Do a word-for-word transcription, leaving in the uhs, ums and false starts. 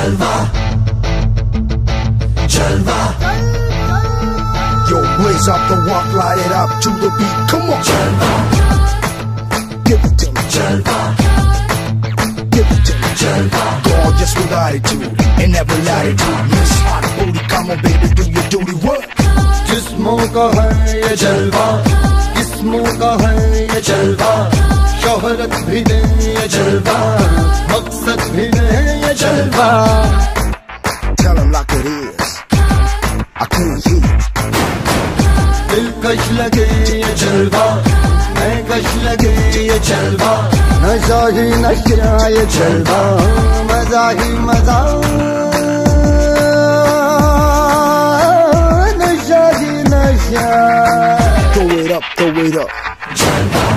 जलवा जलवा Yo, blaze up the walk, light it up to the beat. Come on, जलवा give it to me. जलवा Give it to me. जलवा Gorgeous with attitude and never latitude. Miss hot booty, come on, baby, do your duty. What? जिस्मों का है ये जलवा, जिस्मों का है ये जलवा, शोहरत भी दे ये जलवा, मकसद भी दे ये जलवा। Tell him like it is. I can't hear you. दिलकश लगे ये जलवा, मैं कश लगे ये जलवा, नशा ही नशा ये जलवा, मजा ही मजा, नशा ही नशा. Throw it up, throw it up. जलवा